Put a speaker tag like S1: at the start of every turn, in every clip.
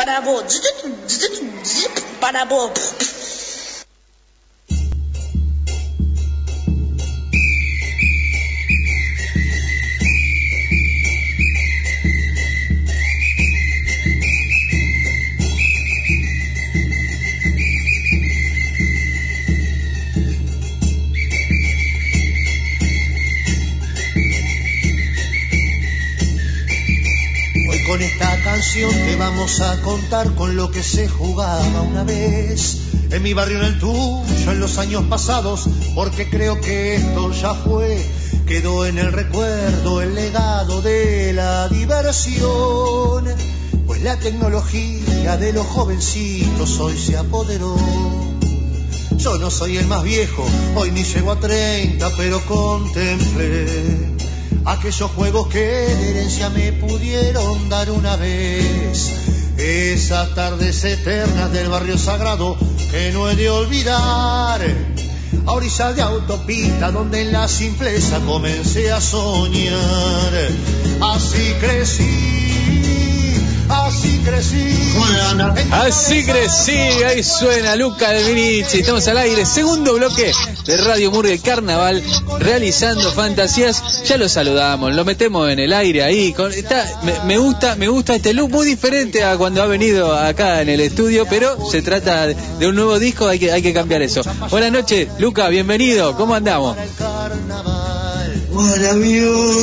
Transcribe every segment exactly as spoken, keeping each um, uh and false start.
S1: parabo, parabo.
S2: Con esta canción te vamos a contar con lo que se jugaba una vez en mi barrio, en el tuyo, en los años pasados, porque creo que esto ya fue, quedó en el recuerdo el legado de la diversión, pues la tecnología de los jovencitos hoy se apoderó. Yo no soy el más viejo, hoy ni llego a treinta, pero contemplé aquellos juegos que de herencia me pudieron dar una vez, esas tardes eternas del barrio sagrado que no he de olvidar, a orillas de autopista donde en la simpleza comencé a soñar. Así crecí, así crecí.
S3: Así crecí, ahí suena Luca Albinici. Estamos al aire, segundo bloque de Radio Murga Carnaval, realizando fantasías. Ya lo saludamos, lo metemos en el aire ahí. Con, está, me, me gusta, me gusta este look muy diferente a cuando ha venido acá en el estudio, pero se trata de un nuevo disco, hay que, hay que cambiar eso. Buenas noches, Luca, bienvenido. ¿Cómo andamos?
S4: Hola, amigo.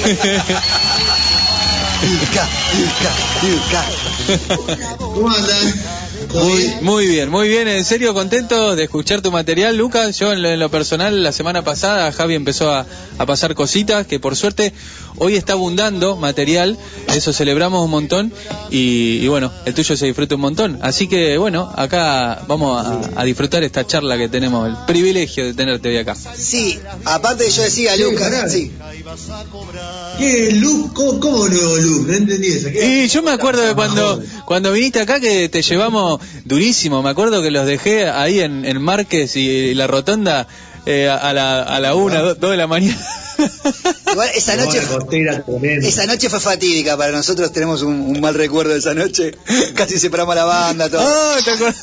S4: ¿Cómo andan?
S3: Muy, muy bien, muy bien, en serio contento de escuchar tu material, Lucas. Yo en lo, en lo personal, la semana pasada Javi empezó a, a pasar cositas, que por suerte hoy está abundando material, eso celebramos un montón, y, y bueno, el tuyo se disfruta un montón, así que bueno, acá vamos a, a disfrutar esta charla que tenemos, el privilegio de tenerte hoy acá.
S4: Sí, aparte yo decía,
S5: sí,
S4: Lucas, sí.
S5: ¿Qué, Luke? ¿Cómo, cómo nuevo Luke? No entendí eso.
S3: Y yo me acuerdo de cuando, cuando viniste acá que te llevamos durísimo, me acuerdo que los dejé ahí en, en Márquez y la Rotonda eh, a la, a la una, dos, dos de la mañana.
S4: Igual esa noche, esa noche fue fatídica para nosotros, tenemos un, un mal recuerdo de esa noche, casi separamos a la banda, todo.
S3: Oh, ¿te acuerdas?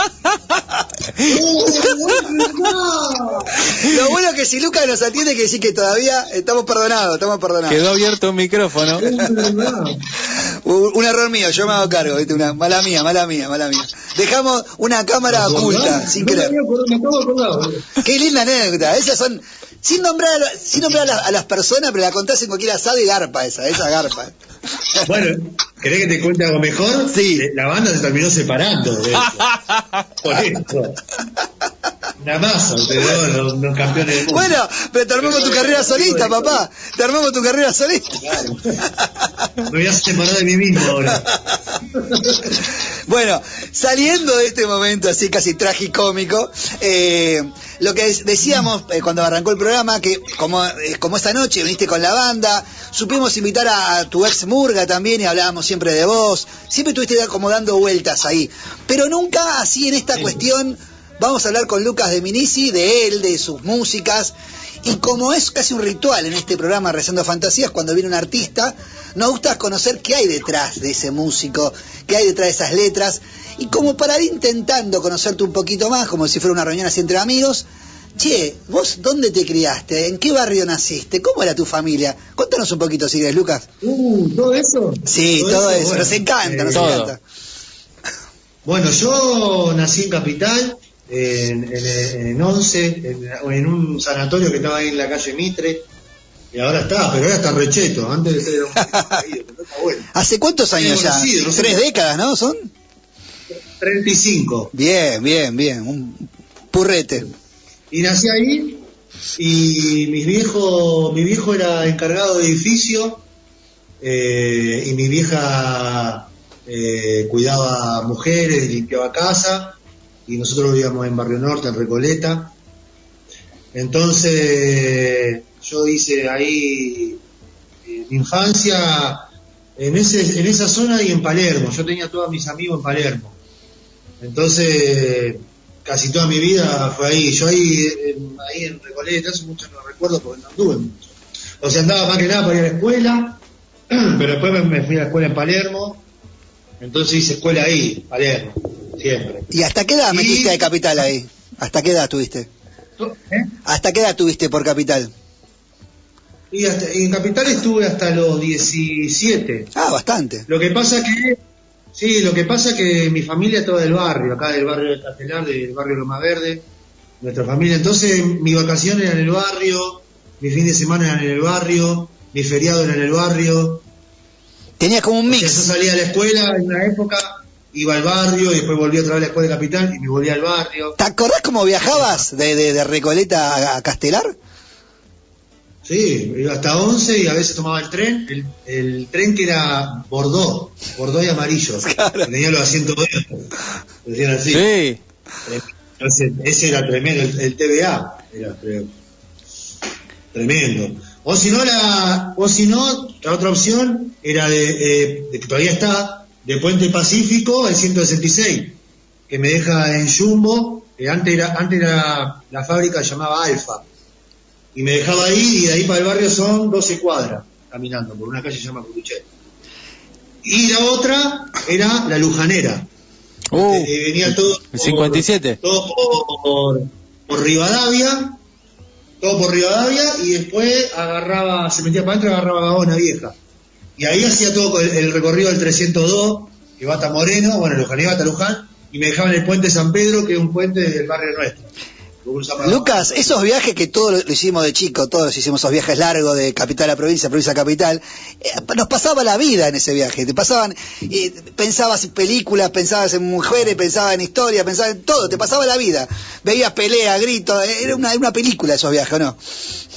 S4: Lo bueno es que si Lucas nos atiende, que decir que todavía estamos perdonados, estamos perdonados.
S3: Quedó abierto un micrófono.
S4: Un error mío, yo me hago cargo, ¿viste? Una mala mía, mala mía, mala mía. Dejamos una cámara oculta, sin querer. Qué linda anécdota. Esas son, sin nombrar, sin nombrar a, la, a las personas, pero la contás en cualquier asado y garpa esa, esa garpa.
S5: Bueno, ¿querés que te cuente algo mejor?
S4: Sí.
S5: La banda se terminó separando de eso. Por eso. Una masa, ustedes los, los campeones del mundo.
S4: Bueno, pero te armamos tu carrera solista, papá. Te armamos tu carrera solista.
S5: Claro. Me voy a separar de mí mismo ahora.
S4: Bueno, saliendo de este momento así casi tragicómico, eh, lo que decíamos eh, cuando arrancó el programa, que como, eh, como esta noche viniste con la banda, supimos invitar a, a tu ex Murga también y hablábamos siempre de vos, siempre estuviste como dando vueltas ahí, pero nunca así en esta sí. cuestión. Vamos a hablar con Lucas Albinici, de él, de sus músicas, y como es casi un ritual en este programa Rezando Fantasías, cuando viene un artista, nos gusta conocer qué hay detrás de ese músico, qué hay detrás de esas letras, y como para ir intentando conocerte un poquito más, como si fuera una reunión así entre amigos, che, ¿vos dónde te criaste? ¿En qué barrio naciste? ¿Cómo era tu familia? Contanos un poquito si querés, Lucas.
S5: Uh, ¿todo eso?
S4: Sí, todo, todo eso, eso. Bueno, nos encanta, eh, nos todo. encanta.
S5: Bueno, yo nací en Capital, en, en, en once, en, en un sanatorio que estaba ahí en la calle Mitre, y ahora está, pero ahora está recheto, antes de ser un caído, pero está bueno.
S4: ¿Hace cuántos años ya? No sé. Tres décadas, ¿no? ¿Son?
S5: treinta y cinco.
S4: Bien, bien, bien, un purrete.
S5: Y nací ahí, y mi viejo, mi viejo era encargado de edificio, eh, y mi vieja eh, cuidaba mujeres, limpiaba casa, y nosotros vivíamos en Barrio Norte, en Recoleta. Entonces yo hice ahí eh, mi infancia en ese en esa zona y en Palermo. Yo tenía todos mis amigos en Palermo. Entonces casi toda mi vida fue ahí. Yo ahí en, ahí en Recoleta, hace mucho no recuerdo porque no anduve mucho. O sea, andaba más que nada para ir a la escuela, pero después me, me fui a la escuela en Palermo. Entonces hice escuela ahí, Palermo, siempre.
S4: ¿Y hasta qué edad
S5: Y-
S4: metiste de Capital ahí? ¿Hasta qué edad tuviste?
S5: ¿Eh?
S4: ¿Hasta qué edad tuviste por Capital?
S5: Y, hasta, y en Capital estuve hasta los diecisiete.
S4: Ah, bastante.
S5: Lo que pasa que, sí, lo que pasa que mi familia es toda del barrio, acá del barrio de Castelar, del barrio Loma Verde, nuestra familia. Entonces, mi vacación era en el barrio, mi fin de semana era en el barrio, mi feriado era en el barrio.
S4: Tenías como un
S5: O sea, yo
S4: mix.
S5: salía de la escuela en una época, iba al barrio y después volví otra vez a la escuela de Capital y me volví al barrio.
S4: ¿Te acordás cómo viajabas de, de, de Recoleta a, a Castelar?
S5: Sí, iba hasta once y a veces tomaba el tren, el, el tren que era Bordeaux, Bordeaux y amarillo,
S4: Claro.
S5: que tenía los asientos verdes, decían así.
S3: Sí.
S5: Ese, ese era tremendo, el, el T V A era tre- tremendo. O si no, la, o si no, la otra opción era de, eh, de que todavía está, de Puente Pacífico, el ciento sesenta y seis, que me deja en Jumbo, que antes era, antes era la fábrica se llamaba Alfa, y me dejaba ahí, y de ahí para el barrio son doce cuadras, caminando, por una calle que se llama Curuchet. Y la otra era la Lujanera.
S3: Uh,
S5: Eh, venía todo
S3: el cincuenta y siete.
S5: por, todo por, por Rivadavia, todo por Rivadavia, y después agarraba, se metía para adentro y agarraba Gaona Vieja. Y ahí hacía todo el, el recorrido del trescientos dos, que va hasta Moreno, bueno, Luján iba hasta Luján, y me dejaban el puente San Pedro, que es un puente del barrio nuestro.
S4: Lucas, esos viajes que todos lo, lo hicimos de chico, todos hicimos esos viajes largos de capital a provincia, provincia a capital, eh, nos pasaba la vida en ese viaje, te pasaban, eh, pensabas en películas, pensabas en mujeres, pensabas en historia, pensabas en todo, te pasaba la vida, veías pelea, gritos, eh, era una, una película esos viajes, ¿o no?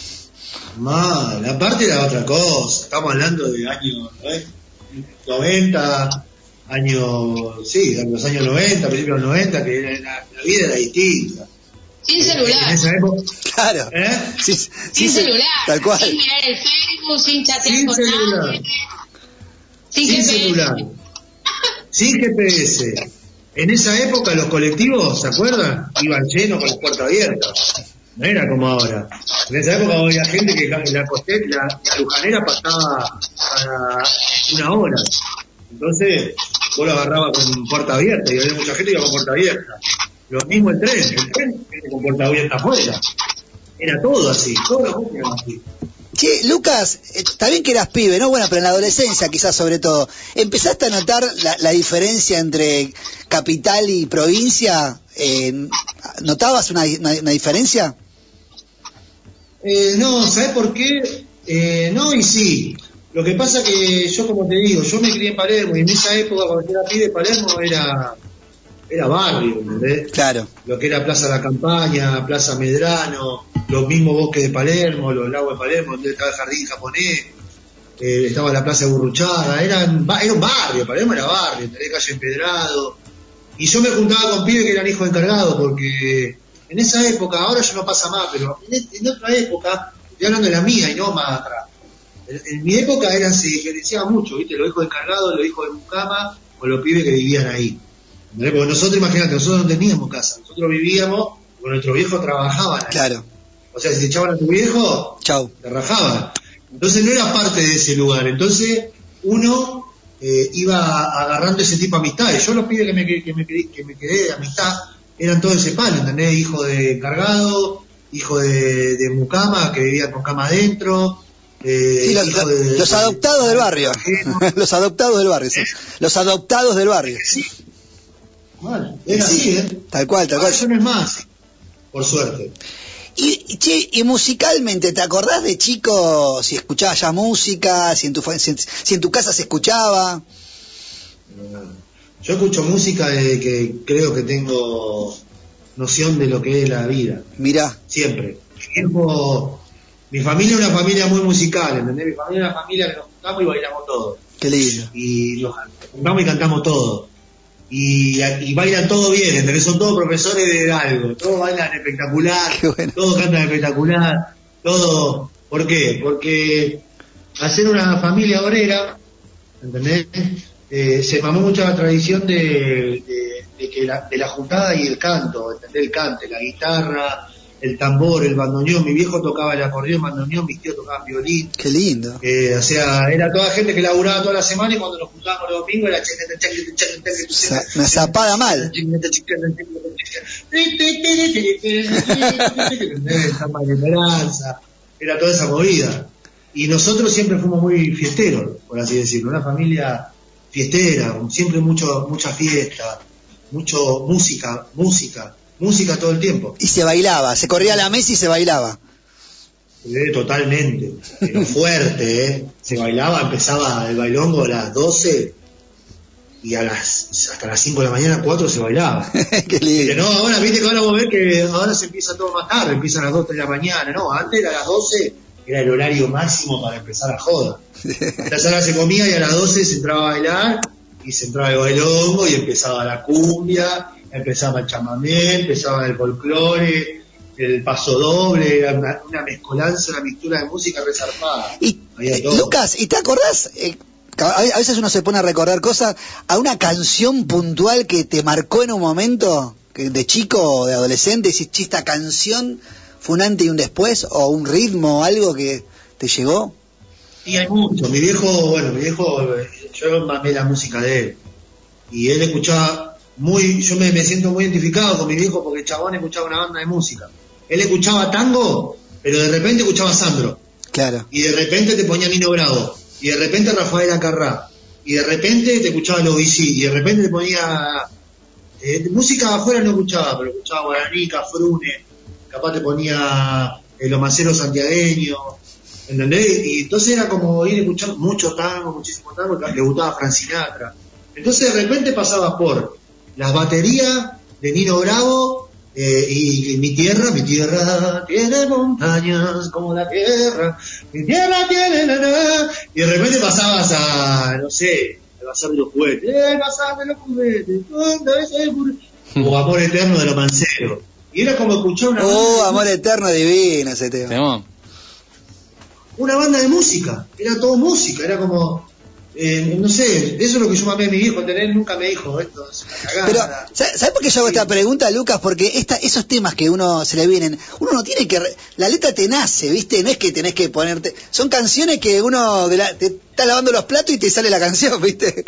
S5: Mal, aparte era otra cosa, estamos hablando de años ¿eh? noventa, años, sí, de los años noventa, principios de los noventa, que era, la, la vida era distinta.
S1: Sin
S5: En
S1: celular,
S5: esa época,
S4: Claro,
S5: ¿eh?
S4: sí,
S1: sin
S4: sí,
S1: celular,
S4: tal cual.
S1: sin mirar el Facebook, sin chatear
S5: Sin
S1: con
S5: celular.
S1: nadie, sin,
S5: Sin
S1: G P S.
S5: celular, sin G P S. En esa época los colectivos, ¿se acuerdan? Iban llenos con las puertas abiertas. No era como ahora. En esa época había gente que la, la, coste- la, la lujanera pasaba a una hora. Entonces, vos lo agarrabas con puerta abierta y había mucha gente que iba con puerta abierta. Lo mismo el tren, el tren viene con puerta abierta afuera. Era todo así, todos los buses eran así.
S4: Che, Lucas, eh, está bien que eras pibe, ¿no? Bueno, pero en la adolescencia quizás sobre todo. ¿Empezaste a notar la, la diferencia entre capital y provincia? Eh, ¿Notabas una, una, una diferencia?
S5: Eh, no, ¿sabes por qué? Eh, no y sí. Lo que pasa que yo, como te digo, yo me crié en Palermo y en esa época, cuando yo era pibe, Palermo era, era barrio, ¿entendés?
S4: Claro.
S5: Lo que era Plaza La Campaña, Plaza Medrano, los mismos bosques de Palermo, los lagos de Palermo, donde estaba el jardín japonés, eh, estaba la Plaza de Burruchaga, eran, ba- era un barrio, Palermo era barrio, tenía calle empedrado. Y yo me juntaba con pibes que eran hijos encargados, porque en esa época, ahora ya no pasa más, pero en, en otra época, estoy hablando de la mía y no más atrás. En, en mi época eran, se diferenciaba mucho, ¿viste? Los hijos encargados, los hijos de Mucama, o los pibes que vivían ahí. ¿Entendés? Porque nosotros, imagínate, nosotros no teníamos casa, nosotros vivíamos, porque nuestros viejos trabajaban ahí.
S4: Claro.
S5: O sea, si te echaban a tu viejo,
S4: Chau.
S5: te rajaban. Entonces no era parte de ese lugar. Entonces uno eh, iba agarrando ese tipo de amistades. Yo los pibes que me, que me, que me quedé de amistad eran todo ese palo, ¿entendés? Hijo de encargado, hijo de, de Mucama, que vivía con cama adentro. Eh,
S4: Sí, los,
S5: hijo de-
S4: los adoptados del barrio. Los adoptados del barrio, sí. Los adoptados del barrio.
S5: Sí. Bueno, era
S4: Sí,
S5: así, ¿eh?
S4: Tal cual, tal
S5: Ahora
S4: cual.
S5: ya no es más, por suerte.
S4: Y, y, che, y musicalmente, ¿te acordás de chico si escuchabas ya música, si en tu, fa- si en, si en tu casa se escuchaba?
S5: Yo escucho música desde que creo que tengo noción de lo que es la vida.
S4: Mirá,
S5: Siempre. Mi viejo- mi familia es una familia muy musical, ¿entendés? Mi familia es una familia que nos juntamos y bailamos todos.
S4: qué lindo.
S5: Y nos juntamos y cantamos todos. Y, y bailan todo bien, ¿entendés? Son todos profesores de algo. Todos bailan espectacular,
S4: Qué bueno.
S5: todos cantan espectacular, todo. ¿Por qué? Porque al ser una familia obrera, ¿entendés? Eh, se mamó mucho la tradición de, de, de que la, de la juntada y el canto, ¿entendés? El cante, la guitarra, el tambor, el bandoneón. Mi viejo tocaba el acordeón, bandoneón, mis tíos tocaban violín.
S4: Qué lindo.
S5: Eh, o sea, era toda gente que laburaba toda la semana, y cuando nos juntábamos los domingos era
S4: una zapada mal.
S5: Era toda esa movida. Y nosotros siempre fuimos muy fiesteros, por así decirlo, una familia fiestera, siempre mucho, mucha fiesta, mucho música, música, música todo el tiempo.
S4: Y se bailaba, se corría a la mesa y se bailaba.
S5: Eh, totalmente, pero fuerte, ¿eh? Se bailaba, empezaba el bailongo a las doce y a las hasta las cinco de la mañana, cuatro se bailaba.
S4: Qué lindo.
S5: Pero no, ahora viste que ahora vos ves que ahora se empieza todo más tarde, empiezan a las dos, tres de la mañana, no, antes era a las doce, era el horario máximo para empezar a joda. Entonces ahora se comía y a las doce se entraba a bailar, y se entraba el bailongo y empezaba la cumbia, empezaba el chamamé, empezaba el folclore, el paso doble, era una, una mezcolanza, una mixtura de música resarpada.
S4: Y eh, Lucas, ¿y te acordás? Eh, a veces uno se pone a recordar cosas, a una canción puntual que te marcó en un momento, que de chico o de adolescente, si esta canción fue un antes y un después, o un ritmo o algo que te llegó.
S5: Y hay mucho. Mi viejo, bueno, mi viejo, yo mamé la música de él, y él escuchaba muy, yo me, me siento muy identificado con mi viejo porque el chabón escuchaba una banda de música. Él escuchaba tango, pero de repente escuchaba Sandro.
S4: Claro. Y
S5: de repente te ponía Nino Bravo, y de repente Rafael Acarrá, y de repente te escuchaba los B C, y de repente te ponía eh, música afuera, no escuchaba, pero escuchaba Guaraní, Cafrune, capaz te ponía eh, los maceros santiagueños, ¿entendés? Y entonces era como ir a escuchar mucho tango, muchísimo tango, le gustaba Frank Sinatra. Entonces de repente pasaba por las baterías de Nino Bravo, eh, y, y mi tierra, mi tierra tiene montañas como la tierra, mi tierra tiene la, la, y de repente pasabas a, no sé, el bazar de los juguetes, el bazar de los juguetes, o Amor Eterno de los Manceros. Y era como escuchar una...
S4: Oh, Amor Eterno, divino ese tema.
S3: ¿Temón?
S5: Una banda de música, era todo música, era como... Eh, no sé, eso es lo que yo mamé a mi viejo, tener nunca me dijo esto es una cagada.
S4: Pero, ¿sabes por qué yo hago esta pregunta, Lucas? Porque esta, esos temas que uno se le vienen, uno no tiene que, la letra te nace, ¿viste? No es que tenés que ponerte, son canciones que uno de la, te está lavando los platos y te sale la canción, ¿viste?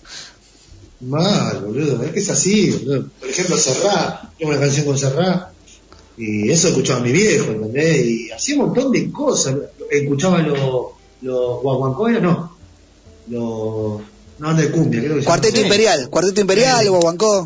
S5: Mal, boludo, es que es así, boludo. Por ejemplo, Serrat, tengo una canción con Serrat, y eso escuchaba mi viejo, ¿entendés? Y hacía un montón de cosas, escuchaba los los guaguancó, no, los, no de cumbia, creo que
S4: Cuarteto
S5: se
S4: Imperial, Cuarteto Imperial, guaguancó.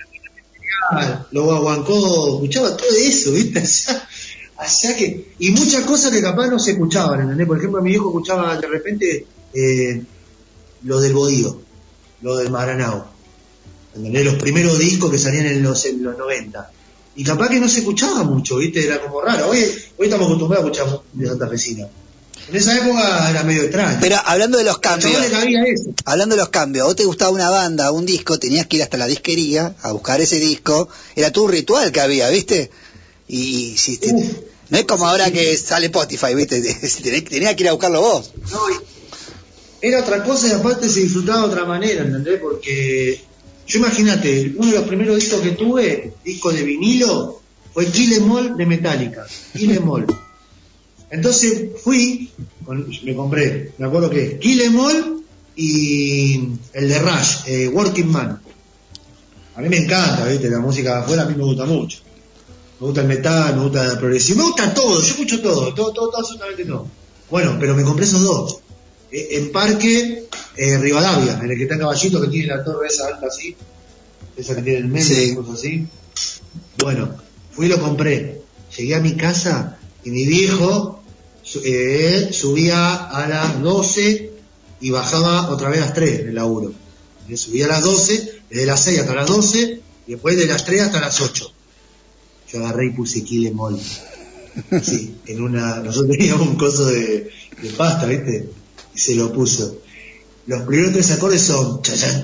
S5: Los guaguancó, escuchaba todo eso, ¿viste? Allá, allá que, y muchas cosas que capaz no se escuchaban, ¿entendés? Por ejemplo, mi viejo escuchaba de repente eh, lo del Bodío, lo del Maranao, ¿entendés? Los primeros discos que salían en los, en los noventa. Y capaz que no se escuchaba mucho, ¿viste? Era como raro. Hoy, hoy estamos acostumbrados a escuchar de Santa Fecina. En esa época era medio extraño.
S4: Pero hablando de los cambios,
S5: eso.
S4: hablando de los cambios, vos te gustaba una banda, un disco, tenías que ir hasta la disquería a buscar ese disco, era tu ritual que había, ¿viste? Y si te, Uf, no es como ahora sí, que sale Spotify, ¿viste? Tenías que ir a buscarlo vos.
S5: No, era otra cosa y aparte se disfrutaba de otra manera, ¿entendés? Porque yo imagínate, uno de los primeros discos que tuve, disco de vinilo, fue Kill Em All de Metallica, Kill Em All. Entonces fui, me compré, me acuerdo que Kill Em All y el de Rush, eh, Working Man. A mí me encanta, ¿viste? La música de afuera a mí me gusta mucho. Me gusta el metal, me gusta el progresivo, me gusta todo, yo escucho todo, todo, todo, todo, absolutamente todo. Bueno, pero me compré esos dos. Eh, en Parque eh, Rivadavia, en el que está el caballito que tiene la torre esa alta así, esa que tiene el medio, sí, cosas así. Bueno, fui y lo compré. Llegué a mi casa y mi viejo eh, subía a las doce y bajaba otra vez a las tres en el laburo. Eh, subía a las doce, desde las seis hasta las doce, y después de las tres hasta las ocho. Yo agarré y puse Kill Em All. Sí, en una, nosotros teníamos un coso de, de pasta, ¿viste? Y se lo puso. Los primeros tres acordes son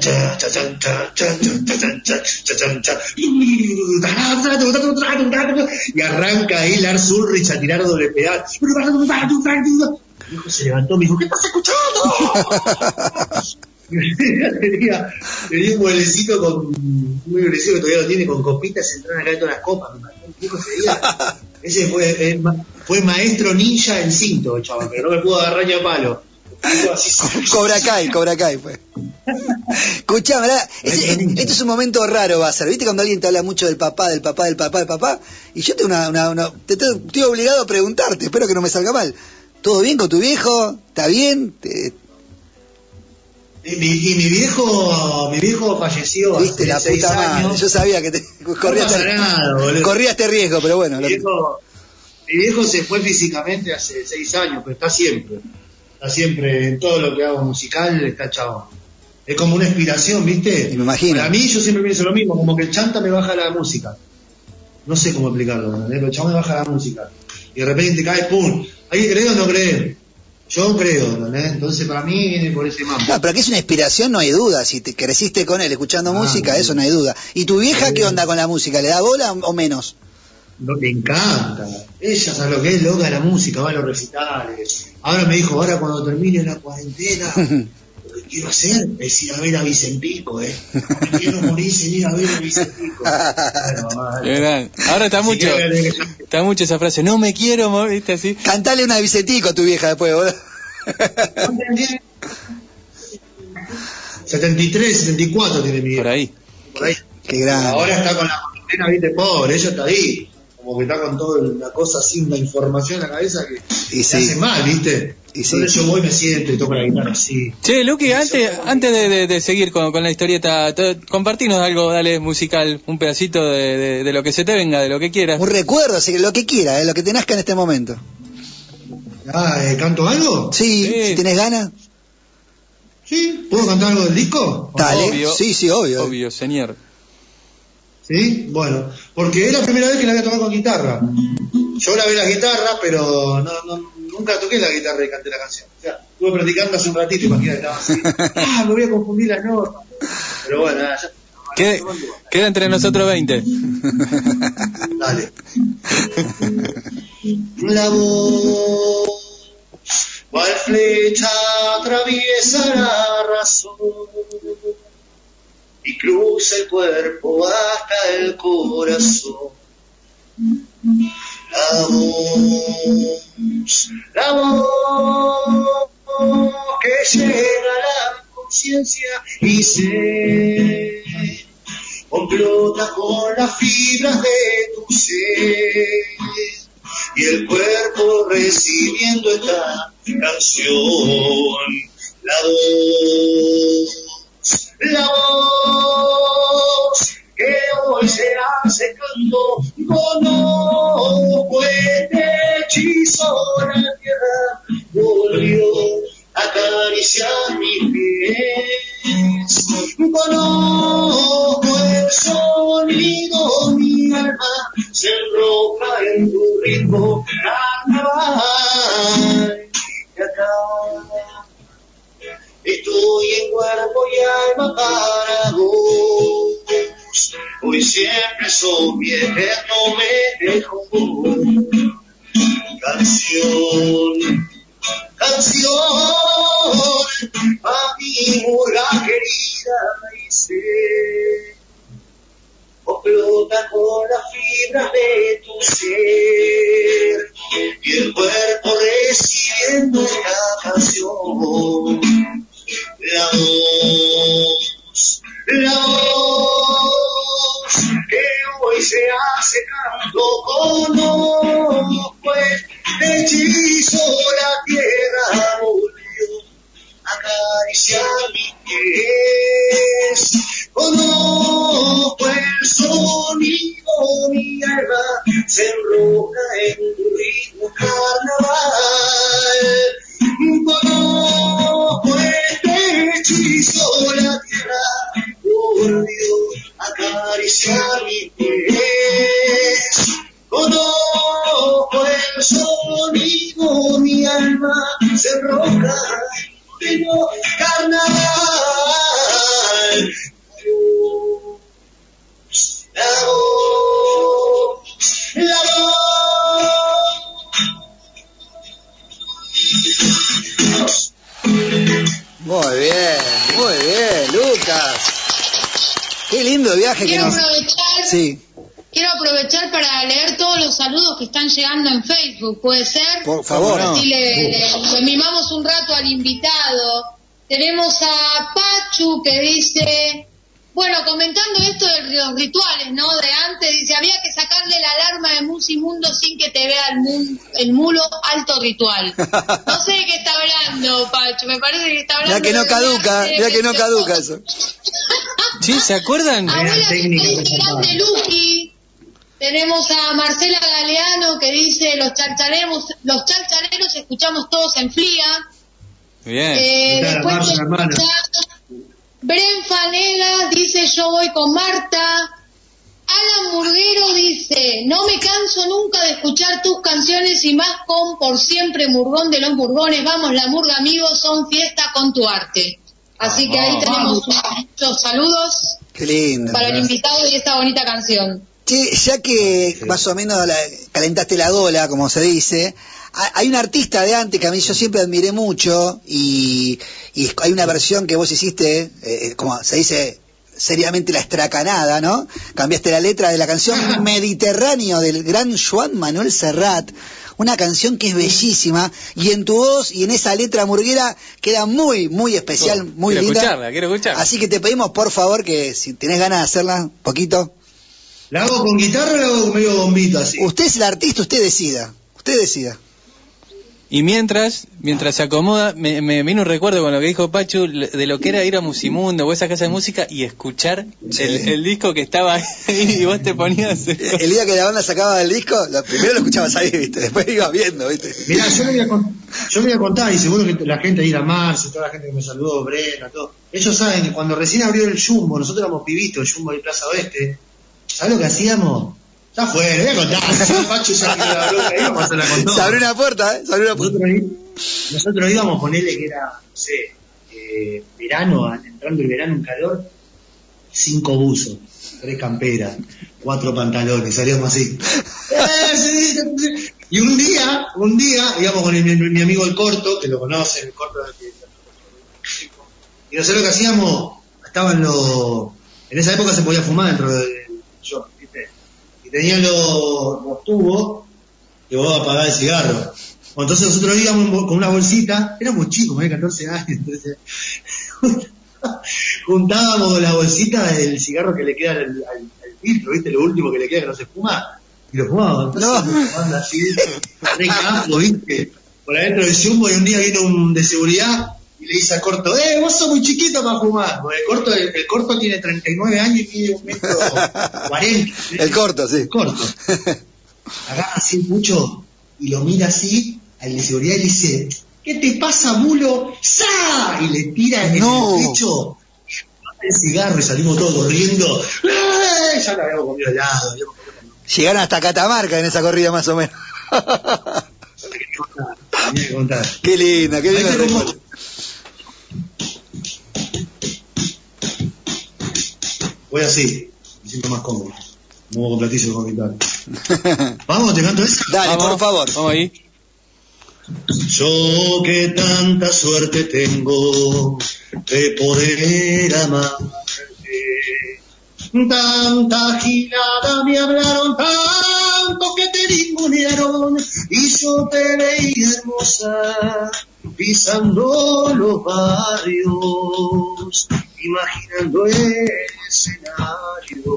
S5: y arranca ahí Lars Ulrich a tirar doble pedal. Mi hijo se levantó, me dijo, ¿qué estás escuchando? tenía, tenía un mueblecito con muy agresivo que todavía lo tiene, con copitas, entraron acá de todas las copas. Mi hijo se veía Ese fue, eh, fue maestro ninja en cinto, chaval, pero no me pudo agarrar ni a palo.
S4: Cobra Kai, Cobra Kai fue. Escuchá, ¿verdad? Este, este es un momento raro, va a ser. ¿Viste cuando alguien te habla mucho del papá, del papá, del papá, del papá? Y yo tengo una, una, una te, te, estoy obligado a preguntarte, espero que no me salga mal. ¿Todo bien con tu viejo? ¿Está bien? ¿Te...
S5: Y mi, y mi viejo, mi viejo falleció
S4: ¿Viste?
S5: hace
S4: La
S5: seis
S4: puta madre.
S5: años.
S4: Yo sabía que te, corría,
S5: No pasa
S4: este,
S5: nada, boludo.
S4: corría este riesgo, pero bueno.
S5: Mi
S4: Lo...
S5: viejo, mi viejo se fue físicamente hace seis años, pero está siempre. Está siempre en todo lo que hago musical, está chavo. Es como una inspiración, ¿viste?
S4: Y me imagino.
S5: Para mí yo siempre pienso lo mismo, como que el chanta me baja la música. No sé cómo explicarlo, ¿no? El chanta me baja la música. Y de repente cae, ¡pum! ¿Hay que creer o no creer? Yo creo, ¿no? Entonces para mí viene por ese mambo.
S4: No, pero que es una inspiración, no hay duda. Si te creciste con él escuchando
S5: Ah,
S4: música,
S5: sí.
S4: eso no hay duda. ¿Y tu vieja
S5: Sí.
S4: qué onda con la música? ¿Le da bola o menos?
S5: No, le encanta. Ella sabe lo que es, loca de la música, va a los recitales. Ahora me dijo, ahora cuando termine la cuarentena, lo que quiero hacer es ir a ver a Vicentico, ¿eh? Me quiero morir sin ir a ver a Vicentico. Bueno, mamá, dale.
S3: Gran. Ahora está
S5: Si
S3: mucho,
S5: quieres,
S3: está mucho esa frase, no me quiero morir, ¿viste así?
S4: Cantale una de Vicentico a tu vieja después, boludo.
S5: setenta y tres, setenta y cuatro tiene mi
S3: Por
S5: vieja.
S3: ahí.
S5: Por ahí.
S4: Qué grande.
S5: Ahora está con la cuarentena, viste, pobre, ella está ahí. Como que está con toda la cosa así, una información en la cabeza que
S4: Y
S5: le
S4: sí.
S5: hace mal, viste.
S4: Y sí.
S5: Entonces yo voy, me siento y toco la guitarra así.
S3: Che, Luqui, antes, antes de, de- de seguir con, con la historieta, te- compartinos algo, dale, musical, un pedacito de, de- de lo que se te venga, de lo que quieras.
S4: Un recuerdo, así que lo que quiera, eh, lo que te nazca en este momento.
S5: Ah, ¿eh, ¿canto algo?
S4: Sí,
S3: Sí.
S4: si tenés ganas,
S5: Sí, ¿puedo cantar algo del disco?
S4: dale.
S3: Obvio.
S4: Sí, sí, obvio.
S3: Obvio, señor.
S5: Sí, bueno, porque es la primera vez que la voy a tocar con guitarra. Yo grabé la guitarra, pero no, no, nunca toqué la guitarra y canté la canción. O sea, estuve practicando hace un ratito, imagínate, estaba así. Ah, me voy a confundir las notas. Pero bueno, nada, ya.
S3: Queda, queda entre nosotros veinte.
S5: Dale. La voz, cual flecha atraviesa la razón y cruza el cuerpo hasta el corazón. La voz, la voz que llega a la conciencia y se complota con las fibras de tu ser y el cuerpo recibiendo esta canción. La voz, la voz que hoy se hace canto con ojo este hechizo. La tierra volvió a acariciar mis pies. Conozco el sonido, mi alma se enroja en tu ritmo carnaval. Y acá estoy en cuerpo y alma para vos. Hoy siempre soy mi eterno mejor. Canción, canción, a mi murga querida y sé, explota con las fibras de tu ser y el cuerpo recibiendo la canción. La voz, la voz que hoy se hace canto con ojo el hechizo. La tierra volvió a acariciar mis pies. Conozco el sonido, mi alma se enroja en tu ritmo carnaval. Conozco este hechizo, la tierra volvió a acariciar mis pies. Conozco el sonido, mi alma se enroja en tu carnaval. La voz, la voz.
S4: Muy bien, muy bien, Lucas. Qué lindo viaje que
S1: Quiero
S4: nos...
S1: aprovechar
S4: Sí,
S1: quiero aprovechar para leer todos los saludos que están llegando en Facebook, ¿puede ser?
S4: Por favor.
S1: Así le, le, le mimamos un rato al invitado. Tenemos a Pachu que dice, bueno, comentando esto de los rituales, ¿no? De antes, dice, había que sacarle la alarma de Musimundo sin que te vea el, mu el mulo, alto ritual. No sé de qué está hablando, Pachu, me parece que está hablando
S4: Ya que no caduca, ya que no caduca eso.
S3: ¿Sí? ¿Se acuerdan?
S1: Abuela que dice grande Luqui. Tenemos a Marcela Galeano que dice, los chalchaleros, los chalchaleros escuchamos todos en Flia.
S3: Bien.
S1: Eh, después Bren Fanegas dice, yo voy con Marta. Alan Murguero dice, no me canso nunca de escuchar tus canciones y más con Por Siempre Murgón de los Murgones. Vamos, la murga, amigos, son fiesta con tu arte. Así que ahí tenemos muchos saludos.
S4: Qué lindo.
S1: Para el invitado y esta bonita canción.
S4: Che, ya que más o menos la, calentaste la gola, como se dice, hay un artista de antes que a mí yo siempre admiré mucho y, y hay una versión que vos hiciste, eh, como se dice seriamente, la estracanada, ¿no? Cambiaste la letra de la canción Mediterráneo del gran Joan Manuel Serrat, una canción que es bellísima y en tu voz y en esa letra murguera queda muy, muy especial, muy
S3: quiero
S4: linda.
S3: Quiero escucharla, quiero escucharla.
S4: Así que te pedimos por favor que si tenés ganas de hacerla un poquito.
S5: ¿La hago con guitarra o la hago con medio bombito así?
S4: Usted es el artista, usted decida. Usted decida.
S3: Y mientras, mientras se acomoda, me, me vino un recuerdo con lo que dijo Pachu de lo que era ir a Musimundo o esa casa de música y escuchar
S4: Sí.
S3: el, el disco que estaba ahí y vos te ponías.
S4: El día que la banda sacaba el disco, lo primero lo escuchabas ahí, ¿viste? Después ibas viendo, ¿viste?
S5: Mirá, yo le voy a, con- yo le voy a contar, y seguro que la gente ahí, a Marce, toda la gente que me saludó, Brena, todo. Ellos saben que cuando recién abrió el Jumbo, nosotros éramos pibitos, el Jumbo de Plaza Oeste. ¿Sabes lo que hacíamos? Ya fue, le voy a contar. Si Pachu ya que la bronca, íbamos a hacerla con todo.
S4: Se abrió una puerta, ¿eh? Se abrió una puerta.
S5: Nosotros, í- nosotros íbamos a ponerle que era, no sé, eh, verano, entrando el verano en calor, cinco buzos, tres camperas, cuatro pantalones, salíamos así. Eh, sí, sí, sí. Y un día, un día, íbamos con el- mi, mi amigo el Corto, que lo conocen, el Corto del que- y nosotros lo que hacíamos, estaban los, en esa época se podía fumar dentro del shop, ¿viste? Y tenían los, los tubos que vos apagás el cigarro. Entonces nosotros íbamos con una bolsita, éramos chicos, ¿eh? catorce años, entonces juntábamos la bolsita del cigarro que le queda al, al, al filtro, ¿viste? Lo último que le queda que no se fuma, y lo fumábamos. Entonces,
S4: No.
S5: fumando así, re campo, ¿viste? Por adentro del Jumbo, y un día vino un de seguridad y le dice al Corto, eh, vos sos muy chiquito para fumar. Porque el Corto, el, el Corto tiene treinta y nueve años y mide un metro cuarenta.
S4: El Corto, sí.
S5: El Corto. Agarra así mucho y lo mira así al de seguridad y le dice, ¿qué te pasa, mulo? ¡Sa! Y le tira en
S4: No.
S5: el pecho el cigarro y salimos todos corriendo. ¡Eh! Ya lo habíamos comido helado, habíamos comido.
S4: Llegaron hasta Catamarca en esa corrida más o menos.
S5: Tenía que contar, tenía que contar.
S4: Qué linda, qué linda.
S5: ¿Viste cómo- Voy así, me siento más cómodo. Muevo con platillo con guitarra. Vamos, te canto esa.
S4: Dale,
S3: Vamos,
S4: por favor.
S3: Vamos ahí.
S5: Yo que tanta suerte tengo de poder amarte, tanta gilada me hablaron, tanto que te ningunearon, y yo te veía hermosa, pisando los barrios, imaginando el escenario.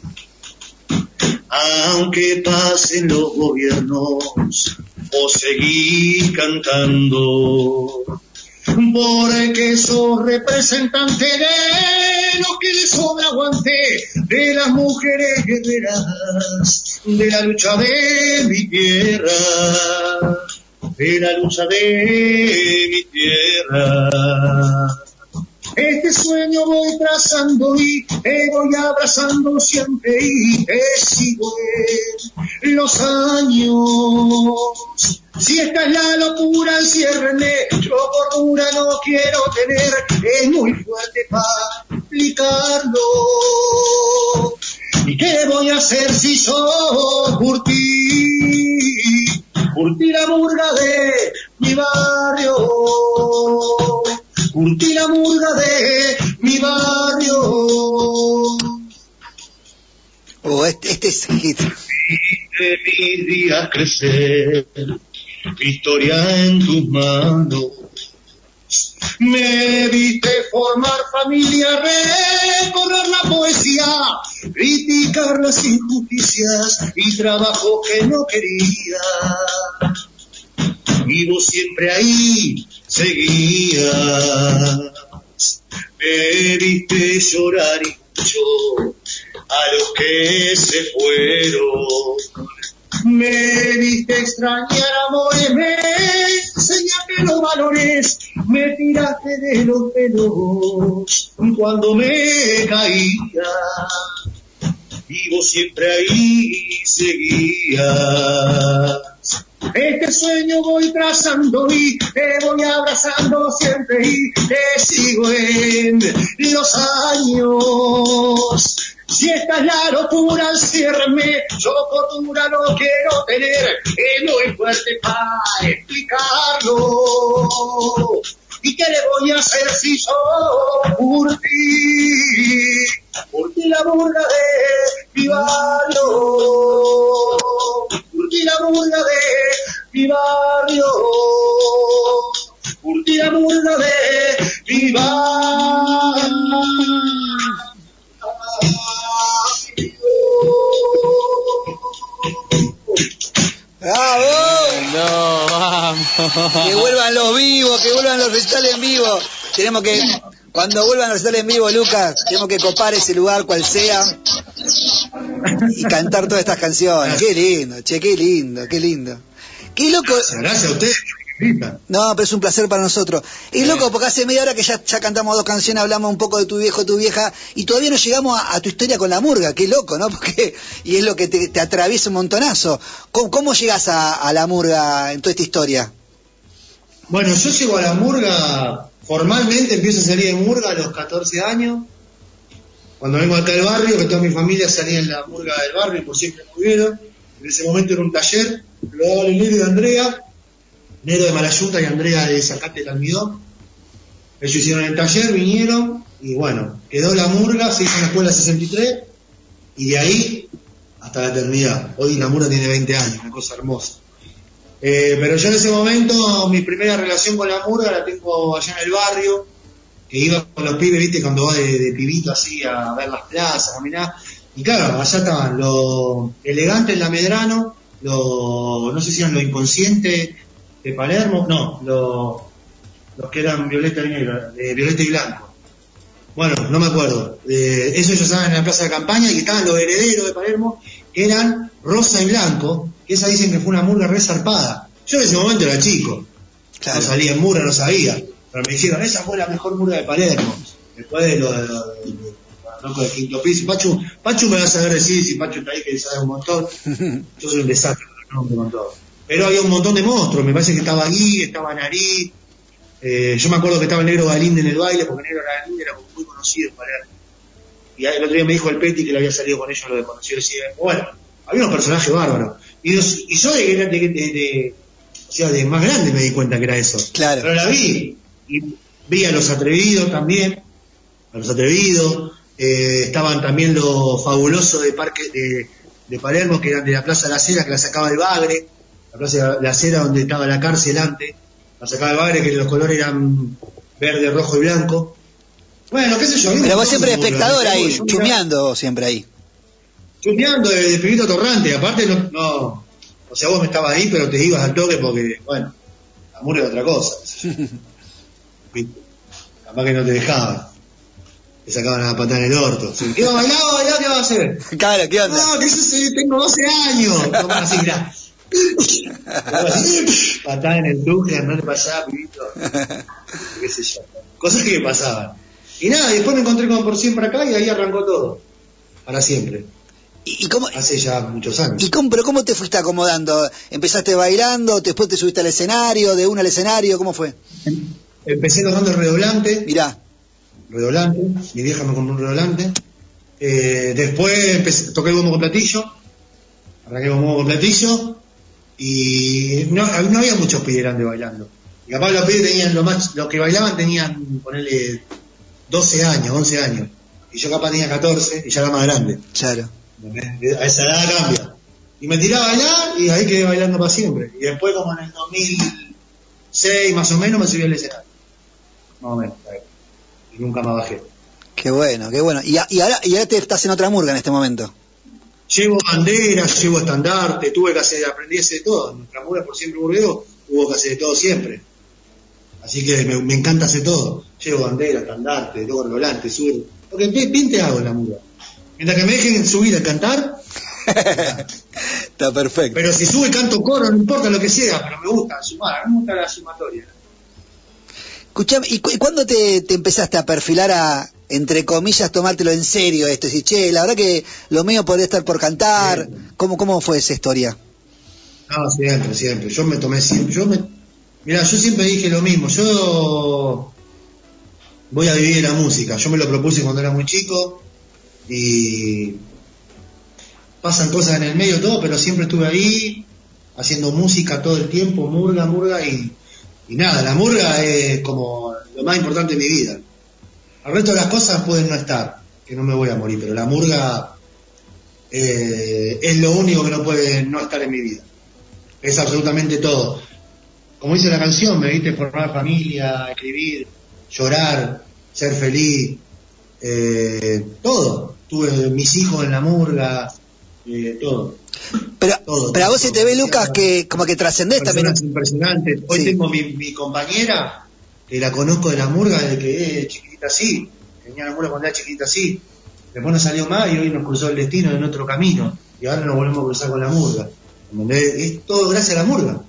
S5: Aunque pasen los gobiernos, vos seguís cantando, porque sos representante de lo que le sobra aguante, de las mujeres guerreras, de la lucha de mi tierra, de la lucha de mi tierra. Este sueño voy trazando y te voy abrazando siempre y te sigo en los años. Si esta es la locura, enciérrenme, yo cordura no quiero tener, es muy fuerte para explicarlo. ¿Y qué voy a hacer si sos Curti? Curti la murga de mi barrio. Curti la murga de mi barrio.
S4: Oh, este, este es hit.
S5: De mis días crecer, mi historia en tus manos. Me viste formar familia, recorrer la poesía, criticar las injusticias y trabajo que no quería. Y vos siempre ahí seguías. Me viste llorar y mucho a los que se fueron. Me viste extrañar amores, me enseñaste los valores, me tiraste de los pelos cuando me caía. Y vos siempre ahí seguías. Este sueño voy trazando y te voy abrazando siempre y te sigo en los años. Si esta es la locura, enciérrame, yo cordura no quiero tener, es muy fuerte para explicarlo. ¿Y qué le voy a hacer si yo por ti, por ti la burla de mi barrio, por ti la burla de mi barrio, por ti la burla de mi barrio?
S4: ¡Bravo!
S3: No, vamos.
S4: Que vuelvan los vivos, que vuelvan los recitales en vivo. Tenemos que, cuando vuelvan los recitales en vivo, Lucas, tenemos que copar ese lugar cual sea y cantar todas estas canciones. Qué lindo, che, qué lindo, qué lindo. Qué loco.
S5: Gracias a ustedes.
S4: No, pero es un placer para nosotros. Es loco porque hace media hora que ya, ya cantamos dos canciones, hablamos un poco de tu viejo, tu vieja, y todavía no llegamos a, a tu historia con la murga. Qué loco, ¿no? Porque, y es lo que te, te atraviesa un montonazo. ¿Cómo, cómo llegas a, a la murga en toda esta historia?
S5: Bueno, yo llego a la murga, formalmente empiezo a salir de murga a los catorce años. Cuando vengo acá al barrio, que toda mi familia salía en la murga del barrio, por siempre murguero. En ese momento era un taller, lo daba el Negro de Andrea, Negro de Malayuta y Andrea de Zacate del Almidón. Ellos hicieron el taller, vinieron, y bueno, quedó la murga, se hizo en la escuela sesenta y tres, y de ahí hasta la eternidad. Hoy la murga tiene veinte años, una cosa hermosa. Eh, pero yo en ese momento, mi primera relación con la murga la tengo allá en el barrio, que iba con los pibes, viste, cuando va de, de pibito así a ver las plazas, a caminar. Y claro, allá estaban los elegantes en la Medrano, los, no sé si eran los inconscientes de Palermo, no, los, los que eran violeta y negro, de violeta y blanco. Bueno, no me acuerdo. Eh, eso ellos estaban en la plaza de campaña y estaban los herederos de Palermo, que eran rosa y blanco, que esa dicen que fue una murga re zarpada. Yo en ese momento era chico, claro. No salía en murga, no sabía, pero me dijeron, esa fue la mejor murga de Palermo. Después de lo de, lo, de, de, de loco de quinto piso. Pachu, Pachu me va a saber decir, si Pachu está ahí que sabe un montón. Yo soy un desastre, no un montón. Pero había un montón de monstruos, me parece que estaba Gui, estaba Nariz, eh, yo me acuerdo que estaba el Negro Galíndez en el baile, porque el Negro Galíndez era muy conocido en Palermo. Y el otro día me dijo el Peti que le había salido con ellos lo de conocido, decía, bueno, había unos personajes bárbaros. Y, los, y yo de, de, de, de, de, o sea, de más grande me di cuenta que era eso.
S4: Claro.
S5: Pero la vi, y vi a los atrevidos también, a los atrevidos, eh, estaban también los fabulosos de Parque de, de Palermo, que eran de la Plaza de la Cera, que la sacaba el Bagre, la Plaza de la Cera donde estaba la cárcel antes, la sacaba el Bagre, que los colores eran verde, rojo y blanco. Bueno, qué sé yo.
S4: Pero vos siempre espectador ahí, yo, chumeando siempre ahí.
S5: Chumeando de, de pibito torrante, aparte no, no, o sea, vos me estabas ahí, pero te ibas al toque porque, bueno, la murga era otra cosa. Capaz que no te dejaban. Te sacaban a la patada en el orto. ¿Qué va a bailar? ¿Bailar qué va a hacer?
S4: Claro, ¿qué onda?
S5: No, que yo sé, tengo doce años. Como así, mirá. Patada en el duque, no le pasaba, pibito. Qué sé yo. Cosas que me pasaban. Y nada, después me encontré con Por Siempre Acá y ahí arrancó todo. Para siempre.
S4: ¿Y, y cómo,
S5: Hace ya muchos años.
S4: ¿Y cómo, pero cómo te fuiste acomodando? ¿Empezaste bailando, después te subiste al escenario, de uno al escenario? ¿Cómo fue?
S5: Empecé tocando el redoblante.
S4: Mirá.
S5: Redoblante, mi vieja me compró un redoblante. Eh, después empecé, toqué el bombo con platillo. Arranqué el bombo con platillo. Y no, no había muchos pibes grandes bailando. Y capaz los pibes tenían, lo más, los que bailaban tenían, ponerle doce años, once años. Y yo capaz tenía catorce y ya era más grande.
S4: Claro.
S5: A esa edad cambia. Y me tiraba a bailar y ahí quedé bailando para siempre. Y después, como en el dos mil seis más o menos, me subí al escenario. Más o menos. Y nunca más bajé.
S4: Qué bueno, qué bueno. Y, a, y, ahora, y ahora te estás en otra murga en este momento.
S5: Llevo banderas, llevo estandarte, tuve que hacer, aprendí a hacer de todo. En nuestra murga, por siempre burguero, hubo que hacer de todo siempre. Así que me, me encanta hacer todo. Llevo banderas, estandarte, toco el volante, subir. Porque pinte hago en la murga. Mientras que me dejen subir a cantar,
S4: está perfecto.
S5: Pero si subo y canto coro, no importa lo que sea, pero me gusta sumar, me gusta la sumatoria.
S4: Escuchame, ¿y, cu ¿y cuándo te, te empezaste a perfilar a, entre comillas, tomártelo en serio esto? Decir, che, la verdad que lo mío podría estar por cantar. ¿Cómo, cómo fue esa historia?
S5: No, siempre, siempre. Yo me tomé siempre. Yo me... Mirá, yo siempre dije lo mismo. Yo voy a vivir la música. Yo me lo propuse cuando era muy chico y pasan cosas en el medio todo, pero siempre estuve ahí haciendo música todo el tiempo, murga, murga y, y nada, la murga es como lo más importante de mi vida. El resto de las cosas pueden no estar, que no me voy a morir, pero la murga eh, es lo único que no puede no estar en mi vida. Es absolutamente todo. Como dice la canción, me viste formar familia, escribir, llorar, ser feliz, eh, todo. Tuve mis hijos en la murga, eh, todo.
S4: Pero,
S5: todo,
S4: pero a vos
S5: todo,
S4: se te ve,
S5: todo,
S4: Lucas, que como que trascendés también.
S5: Impresionante. Hoy sí. Tengo mi, mi compañera, que la conozco de la murga desde que es chiquitita así. Tenía la murga cuando era chiquitita así. Después no salió más y hoy nos cruzó el destino en otro camino. Y ahora nos volvemos a cruzar con la murga. Es todo gracias a la murga.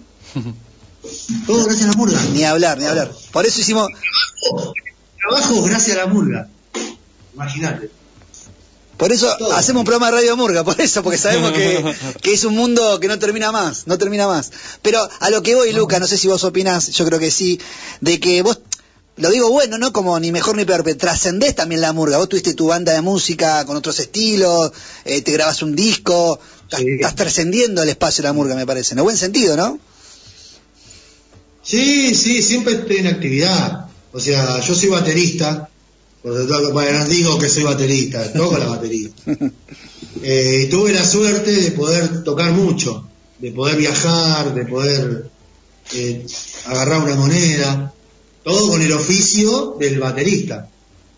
S5: Todo gracias a la murga.
S4: Ni hablar, ni hablar. Por eso hicimos...
S5: Trabajo, trabajo gracias a la murga. Imagínate.
S4: Por eso todo. Hacemos un programa de Radio Murga, por eso, porque sabemos que, que es un mundo que no termina más, no termina más. Pero a lo que voy, Luca, no sé si vos opinás, yo creo que sí, de que vos, lo digo bueno, no como ni mejor ni peor, pero trascendés también la murga. Vos tuviste tu banda de música con otros estilos, eh, te grabás un disco, estás, sí. estás trascendiendo el espacio de la murga, me parece, en el buen sentido, ¿no?
S5: Sí, sí, siempre estoy en actividad. O sea, yo soy baterista. Bueno, no digo que soy baterista, toco la batería. Eh, y tuve la suerte de poder tocar mucho, de poder viajar, de poder eh, agarrar una moneda, todo con el oficio del baterista.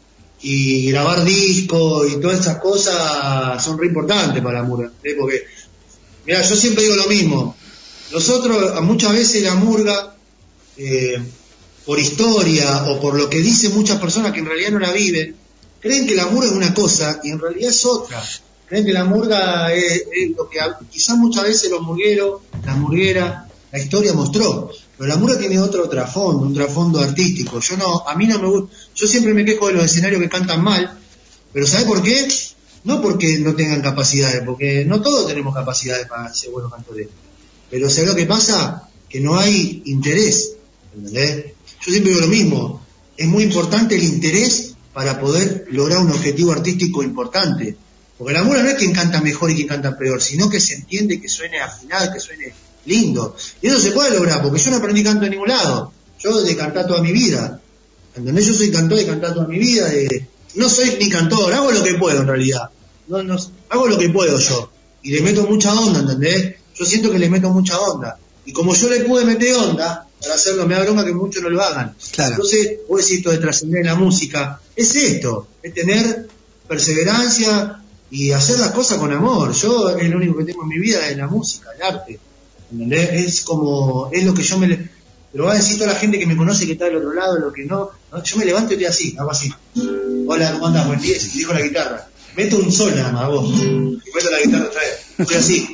S5: Y grabar discos y todas esas cosas son re importantes para la murga, ¿eh? Porque, mira, yo siempre digo lo mismo. Nosotros, muchas veces la murga, eh, por historia o por lo que dicen muchas personas que en realidad no la viven, creen que la murga es una cosa y en realidad es otra. Creen que la murga es, es lo que quizás muchas veces los murgueros, las murgueras, la historia mostró. Pero la murga tiene otro trasfondo, un trasfondo artístico. Yo no, a mí no me gusta, yo siempre me quejo de los escenarios que cantan mal, pero ¿sabe por qué? No porque no tengan capacidades, porque no todos tenemos capacidades para ser buenos cantores. Pero ¿sabe lo que pasa? Que no hay interés, ¿entendés? Yo siempre digo lo mismo, es muy importante el interés para poder lograr un objetivo artístico importante. Porque la murga no es quien canta mejor y quien canta peor, sino que se entiende que suene afinado, que suene lindo. Y eso se puede lograr, porque yo no aprendí canto en ningún lado. Yo de cantar toda mi vida. ¿Entendés? Yo soy cantor de cantar toda mi vida. De... No soy ni cantor, hago lo que puedo en realidad. No, no, hago lo que puedo yo. Y le meto mucha onda, ¿entendés? Yo siento que le meto mucha onda. Y como yo le pude meter onda, para hacerlo, me da bronca que muchos no lo hagan.
S4: Claro.
S5: Entonces, vos decís esto de trascender en la música, es esto, es tener perseverancia y hacer las cosas con amor. Yo es lo único que tengo en mi vida, es la música, el arte. ¿Entendés? Es como, es lo que yo me... Le... Pero va a decir toda la gente que me conoce que está del otro lado, lo que no, no yo me levanto y estoy así, hago así. Hola, ¿cómo andás? Buen día, y dejo la guitarra. Meto un sol nada más, vos. Y meto la guitarra otra vez. Estoy así.